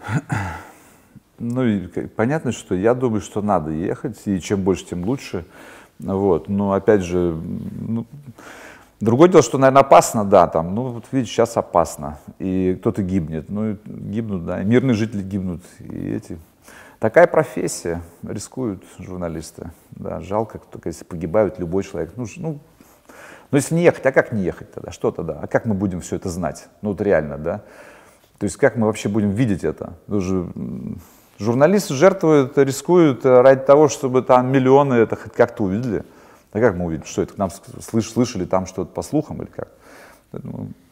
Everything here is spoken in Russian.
Ну, и понятно, что я думаю, что надо ехать, и чем больше, тем лучше. Вот. Но опять же, ну, другое дело, что, наверное, опасно, да, там, ну, вот видите, сейчас опасно, и кто-то гибнет, ну, и гибнут, да, и мирные жители гибнут, и эти. Такая профессия, рискуют журналисты, да, жалко, только если погибают любой человек. Ну, если не ехать, а как не ехать тогда, что тогда, а как мы будем все это знать, ну, вот реально, да, то есть как мы вообще будем видеть это? Журналисты жертвуют, рискуют ради того, чтобы там миллионы это хоть как-то увидели. А как мы увидим, что это к нам слышали там что-то по слухам или как? Поэтому